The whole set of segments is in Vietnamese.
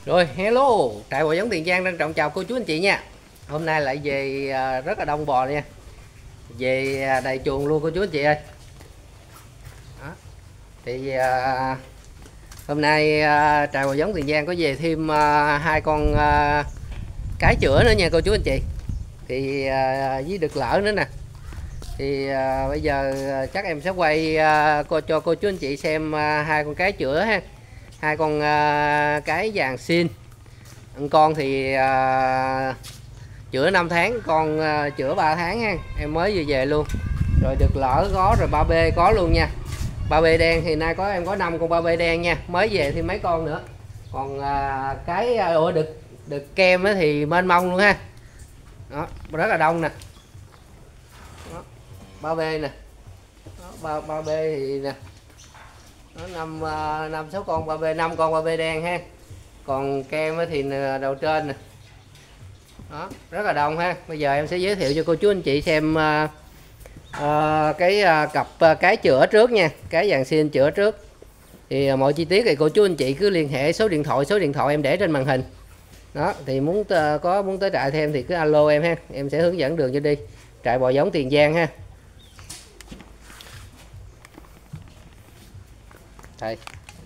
Rồi, hello, trại bò giống Tiền Giang trân trọng chào cô chú anh chị nha. Hôm nay lại về rất là đông bò nha. Về đầy chuồng luôn cô chú anh chị ơi. Đó. Thì hôm nay trại bò giống Tiền Giang có về thêm hai con cái chữa nữa nha cô chú anh chị. Thì với đực lỡ nữa nè. Thì bây giờ chắc em sẽ quay cho cô chú anh chị xem hai con cái chữa ha. Hai con cái vàng xin. Con thì chữa 5 tháng, con chữa 3 tháng ha. Em mới vừa về luôn. Rồi đực lỡ có, rồi 3B có luôn nha. 3B đen thì nay em có 5 con 3B đen nha. Mới về thêm mấy con nữa. Còn cái đực kem thì mênh mông luôn ha. Đó, rất là đông nè. Đó, 3B nè. Đó, 3B thì nè. Nó 5 6 con 3B, 5 con 3B đen ha. Còn kem thì đầu trên nè. Đó, rất là đông ha. Bây giờ em sẽ giới thiệu cho cô chú anh chị xem cái cặp cái chữa trước nha, cái vàng xin chữa trước. Thì mọi chi tiết thì cô chú anh chị cứ liên hệ số điện thoại em để trên màn hình. Đó, thì muốn tới trại thêm thì cứ alo em ha, em sẽ hướng dẫn đường cho đi. Trại bò giống Tiền Giang ha. Đây.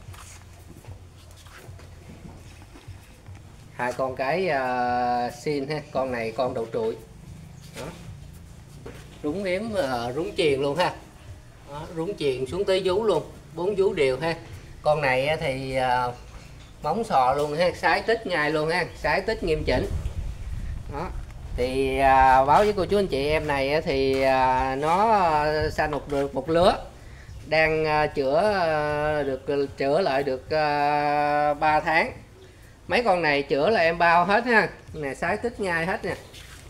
Hai con cái xin ha, con này con đầu trụi. Đó. Rúng yếm rúng chuyền luôn ha. Đó, rúng chuyền xuống tới vú luôn, 4 vú đều ha. Con này thì móng sò luôn ha, sái tích ngay luôn ha, sái tích nghiêm chỉnh. Đó. Thì báo với cô chú anh chị em này thì nó sanh được một lứa, đang chữa lại được 3 tháng. Mấy con này chữa là em bao hết ha. Nè, sái tích ngay hết nè,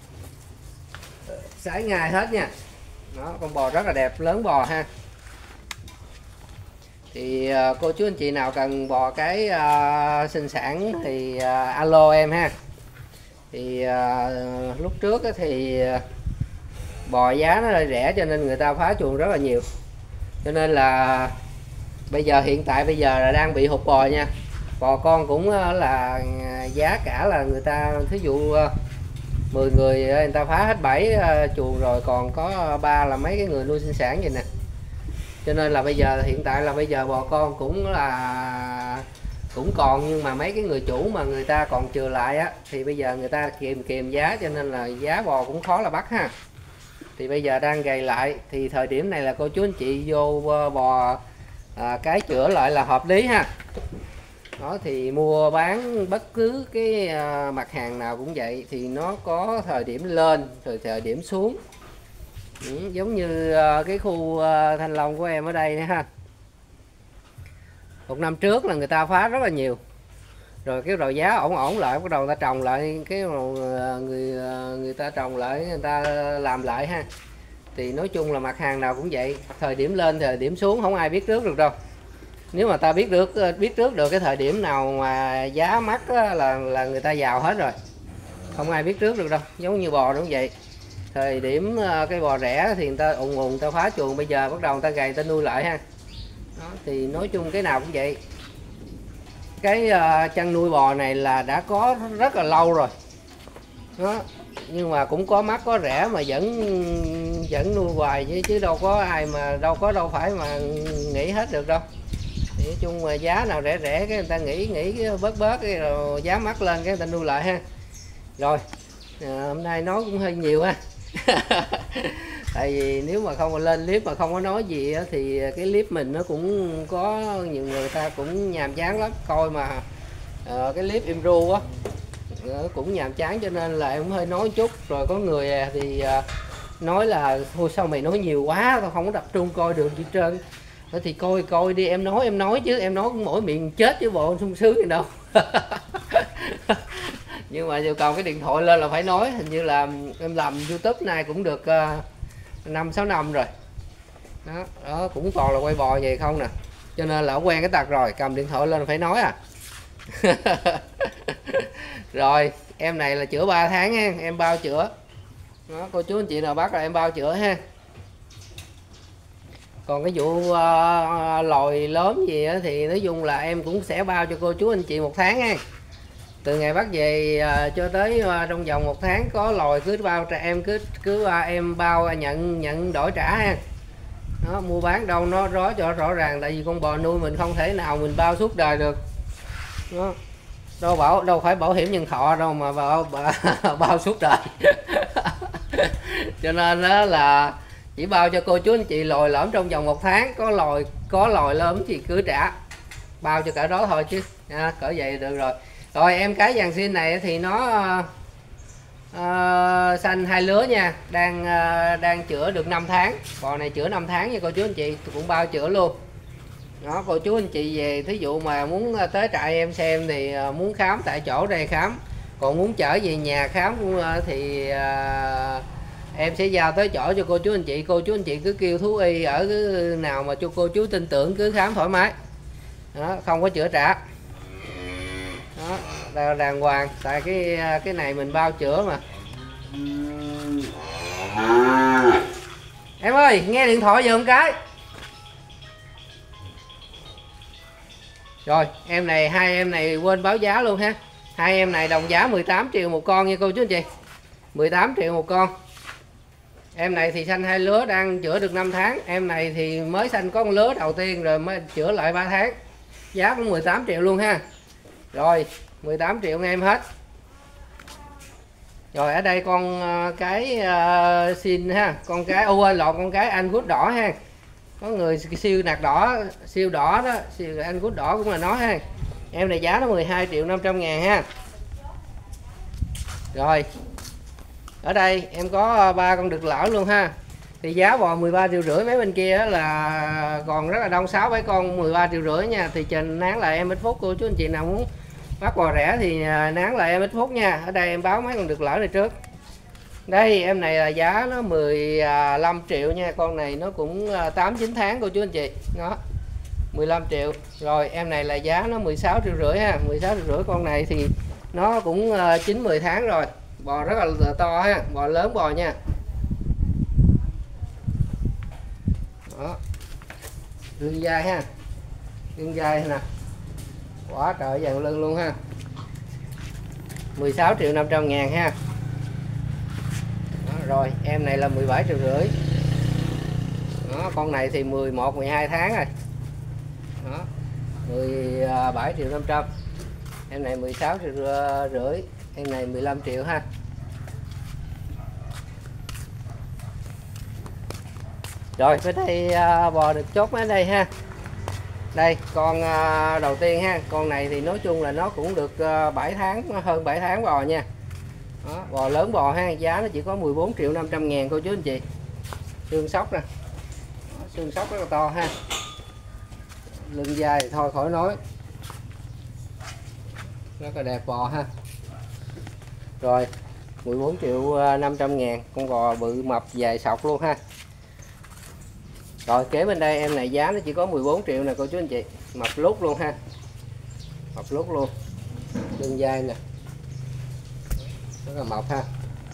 sái ngay hết nha. Đó, con bò rất là đẹp, lớn bò ha. Thì cô chú anh chị nào cần bò cái sinh sản thì alo em ha. Thì lúc trước thì bò giá nó hơi rẻ cho nên người ta phá chuồng rất là nhiều, cho nên là hiện tại bây giờ là đang bị hụt bò nha. Bò con cũng là giá cả là người ta thí dụ 10 người người ta phá hết 7 chuồng rồi, còn có 3 là mấy cái người nuôi sinh sản vậy nè. Cho nên là hiện tại là bây giờ bò con cũng còn, nhưng mà mấy cái người chủ mà người ta còn chừa lại á thì bây giờ người ta kìm giá, cho nên là giá bò cũng khó là bắt ha. Thì bây giờ đang gầy lại, thì thời điểm này là cô chú anh chị vô bò cái chữa lại là hợp lý ha. Đó, thì mua bán bất cứ cái mặt hàng nào cũng vậy, thì nó có thời điểm lên rồi thời điểm xuống. Giống như cái khu Thanh Long của em ở đây nữa ha. Một năm trước là người ta phá rất là nhiều, rồi cái đầu giá ổn lại, bắt đầu người ta trồng lại, cái người ta trồng lại, người ta làm lại ha. Thì nói chung là mặt hàng nào cũng vậy, thời điểm lên thời điểm xuống không ai biết trước được đâu. Nếu mà ta biết trước được cái thời điểm nào mà giá mắc á, là người ta giàu hết rồi, không ai biết trước được đâu. Giống như bò cũng vậy, thời điểm cái bò rẻ thì người ta ùn ta phá chuồng, bây giờ bắt đầu người ta gầy ta nuôi lại ha. Đó, thì nói chung cái nào cũng vậy. Cái chăn nuôi bò này là đã có rất là lâu rồi. Đó, nhưng mà cũng có mắc có rẻ mà vẫn nuôi hoài, chứ đâu có ai mà đâu phải mà nghĩ hết được đâu. Thì nói chung là giá nào rẻ cái người ta nghĩ cái bớt cái rồi giá mắc lên cái người ta nuôi lại ha. Rồi hôm nay nói cũng hơi nhiều ha. Tại vì nếu mà không lên clip mà không có nói gì á, thì cái clip mình nó cũng có nhiều người ta cũng nhàm chán lắm coi mà. Cái clip im ru á cũng nhàm chán, cho nên là em cũng hơi nói chút. Rồi có người thì nói là thôi sao mày nói nhiều quá, tao không có tập trung coi được gì trơn. Thì coi đi, em nói chứ, em nói cũng mỗi miệng chết chứ bộ sung sướng gì đâu. Nhưng mà dù còn cái điện thoại lên là phải nói. Hình như là em làm YouTube này cũng được 5-6 năm rồi. Đó cũng toàn là quay bò vậy không nè, cho nên là quen cái tật rồi, cầm điện thoại lên là phải nói à. Rồi em này là chữa 3 tháng ha, em bao chữa. Đó, cô chú anh chị nào bắt là em bao chữa ha. Còn cái vụ lồi lớn gì thì nói chung là em cũng sẽ bao cho cô chú anh chị 1 tháng ha. từ ngày bắt về cho tới trong vòng 1 tháng có lòi cứ bao em cứ em bao nhận đổi trả ha. Đó, mua bán đâu nó rõ ràng, tại vì con bò nuôi mình không thể nào mình bao suốt đời được. Đó, đâu phải bảo hiểm nhân thọ đâu mà bao suốt đời. Cho nên đó là chỉ bao cho cô chú anh chị lòi lõm trong vòng 1 tháng, có lòi lớn thì cứ trả, bao cho cả đó thôi chứ cỡ vậy được rồi. Rồi em cái vàng xin này thì nó xanh 2 lứa nha, đang chữa được 5 tháng. Bò này chữa 5 tháng nha cô chú anh chị, tôi cũng bao chữa luôn. Đó, cô chú anh chị về thí dụ mà muốn tới trại em xem thì muốn khám tại chỗ đây khám, còn muốn chở về nhà khám thì em sẽ giao tới chỗ cho cô chú anh chị. Cô chú anh chị cứ kêu thú y ở cái nào mà cho cô chú tin tưởng cứ khám thoải mái. Đó, không có chữa trả. Đó, đàng hoàng, tại cái này mình bao chữa mà. Em ơi, nghe điện thoại giùm cái. Rồi, hai em này quên báo giá luôn ha. Hai em này đồng giá 18 triệu một con nha cô chú anh chị. 18 triệu một con. Em này thì xanh 2 lứa đang chữa được 5 tháng. Em này thì mới xanh có một lứa đầu tiên rồi mới chữa lại 3 tháng. Giá cũng 18 triệu luôn ha. Rồi, 18 triệu nghe em hết. Rồi ở đây con cái xin ha, con cái con cái anh gút đỏ ha. Có người siêu nạc đỏ, siêu đỏ đó, siêu anh gút đỏ cũng là nó ha. Em này giá nó 12 triệu 500 ngàn ha. Rồi. Ở đây em có 3 con đực lỡ luôn ha. Thì giá bò 13 triệu rưỡi, mấy bên kia là còn rất là đông, 6-7 con 13 triệu rưỡi nha. Thì trình nán lại em ít phút, cô chú anh chị nào muốn bắt bò rẻ thì nán lại em ít phút nha. Ở đây em báo mấy con đực lỡ này trước. Đây em này là giá nó 15 triệu nha, con này nó cũng 8-9 tháng cô chú anh chị. Đó. 15 triệu. Rồi em này là giá nó 16 triệu rưỡi ha, 16 triệu rưỡi, con này thì nó cũng 9-10 tháng rồi. Bò rất là to ha, bò lớn bò nha. Đó. Lưng dai ha. Lưng dai nè. Quá trời dàn lưng luôn ha. 16 triệu 500 ngàn ha. Đó, rồi em này là 17 triệu rưỡi. Đó, con này thì 11-12 tháng rồi. Đó. 17 triệu 500. Em này 16 triệu rưỡi. Em này 15 triệu ha. Rồi tới đây bò được chốt ở đây ha. Đây con đầu tiên ha, con này thì nói chung là nó cũng được 7 tháng, hơn 7 tháng bò nha. Đó, bò lớn bò ha, giá nó chỉ có 14 triệu 500 ngàn cô chú anh chị. Xương sóc nè. Đó, xương sóc rất là to ha. Lưng dài thì thôi khỏi nói. Rất là đẹp bò ha. Rồi 14 triệu 500 ngàn, con bò bự mập dài sọc luôn ha. Rồi kế bên đây em này giá nó chỉ có 14 triệu nè cô chú anh chị. Mập lút luôn ha. Mập lút luôn. Lưng dai nè. Rất là mập ha.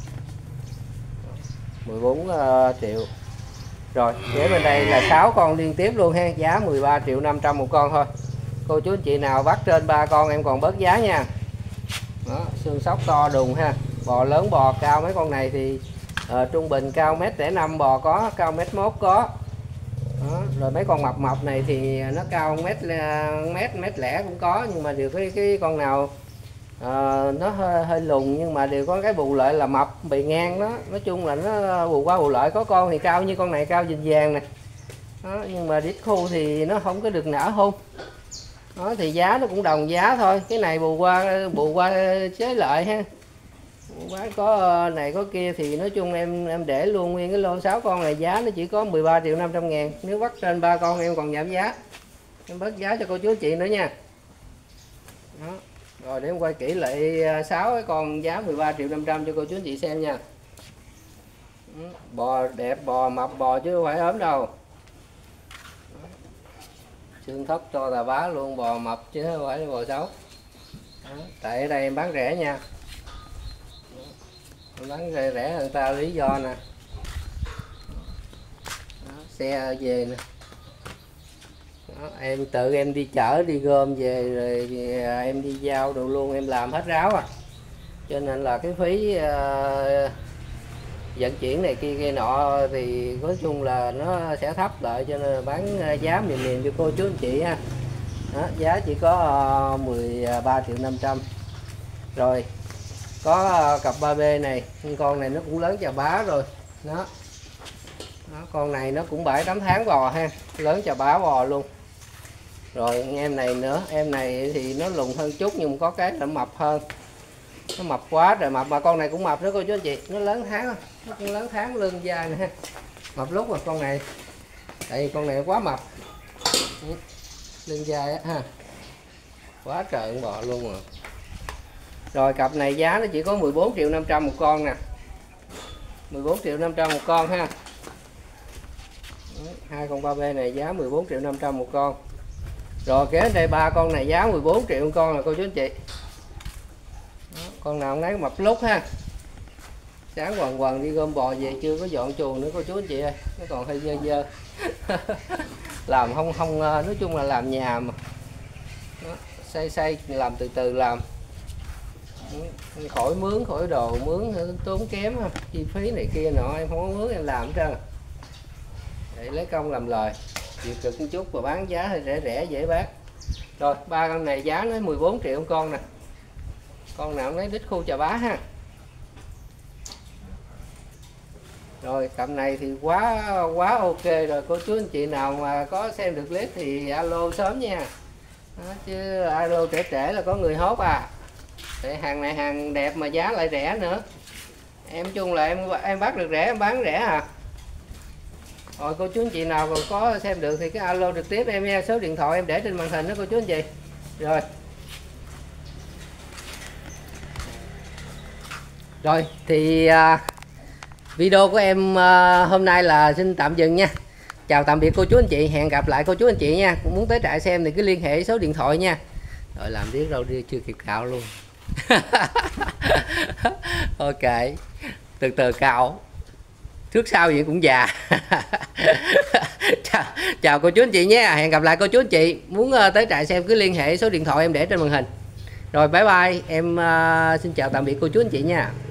14 triệu. Rồi kế bên đây là 6 con liên tiếp luôn ha. Giá 13 triệu 500 một con thôi. Cô chú anh chị nào bắt trên 3 con em còn bớt giá nha. Đó, xương sóc to đùng ha. Bò lớn bò cao, mấy con này thì trung bình cao 1m05 bò có, cao 1m1 có. Đó, rồi mấy con mập này thì nó cao mét lẻ cũng có, nhưng mà đều cái con nào nó hơi lùn nhưng mà đều có cái bù lợi là mập bề ngang đó. Nói chung là nó bù qua bù lợi, có con thì cao như con này cao vàng vàng nè. Đó, nhưng mà đít khu thì nó không có được nở hôn. Đó thì giá nó cũng đồng giá thôi, cái này bù qua chế lợi ha. Quá có này có kia thì nói chung em để luôn nguyên cái lô 6 con này, giá nó chỉ có 13 triệu 500 ngàn. Nếu bắt trên 3 con em còn giảm giá, em bớt giá cho cô chú chị nữa nha. Đó. Rồi để em quay kỹ lại 6 cái con giá 13 triệu 500 cho cô chú chị xem nha. Bò đẹp, bò mập bò chứ không phải ốm đâu. Xương thấp to tà bá luôn, bò mập chứ không phải là bò xấu. Đó. Tại ở đây em bán rẻ nha. Bán rẻ hơn ta lý do nè. Đó, xe về nè. Đó, Đó, em tự em đi chở đi gom về rồi em đi giao đồ luôn, em làm hết ráo à, cho nên là cái phí vận chuyển này kia nọ thì nói chung là nó sẽ thấp lại, cho nên là bán giá mềm mềm cho cô chú anh chị ha. Đó, giá chỉ có 13.500.000. Rồi có cặp 3B này, con này nó cũng lớn chà bá rồi đó. Đó, con này nó cũng 7-8 tháng bò ha, lớn chà bá bò luôn. Rồi em này nữa, em này thì nó lùn hơn chút nhưng có cái nó mập hơn, nó mập quá rồi mập, mà con này cũng mập nữa cô chú anh chị, nó lớn tháng, nó cũng lớn tháng, lưng dài nè, mập lúc mà con này, tại vì con này quá mập, lưng dài á ha, quá trời con bò luôn rồi. Rồi cặp này giá nó chỉ có 14.500.000 một con nè, 14.500.000 một con ha. Hai con 3B này giá 14.500.000 một con. Rồi kế đây ba con này giá 14 triệu một con là cô chú anh chị. Đó, con nào cũng lấy mập lúc ha. Sáng quần quần đi gom bò về chưa có dọn chuồng nữa cô chú anh chị ơi, nó còn hơi dơ dơ. Làm không nói chung là làm nhà mà. Đó, xây làm từ từ làm. Khỏi mướn, khỏi đồ mướn tốn kém ha. Chi phí này kia nọ em không có mướn, em làm hết trơn. Để lấy công làm lời. Chịu cực một chút và bán giá hơi rẻ rẻ dễ bán. Rồi ba con này giá nó 14 triệu một con nè. Con nào cũng lấy đít khu chà bá ha. Rồi cặp này thì quá ok rồi, cô chú anh chị nào mà có xem được clip thì alo sớm nha. Đó, chứ alo trễ trễ là có người hốt à. Tại hàng này hàng đẹp mà giá lại rẻ nữa. Em chung là em bắt được rẻ em bán rẻ à. Rồi cô chú anh chị nào còn có xem được thì cái alo trực tiếp em nha, số điện thoại em để trên màn hình đó cô chú anh chị. Rồi. Rồi thì video của em hôm nay là xin tạm dừng nha. Chào tạm biệt cô chú anh chị, hẹn gặp lại cô chú anh chị nha. Cũng muốn tới trại xem thì cứ liên hệ số điện thoại nha. Rồi làm tiếc đâu đi chưa kịp cạo luôn. Ok, từ từ cạo. Trước sau gì cũng già. Chào cô chú anh chị nhé, hẹn gặp lại cô chú anh chị. Muốn tới trại xem cứ liên hệ số điện thoại em để trên màn hình. Rồi bye bye, em xin chào tạm biệt cô chú anh chị nha.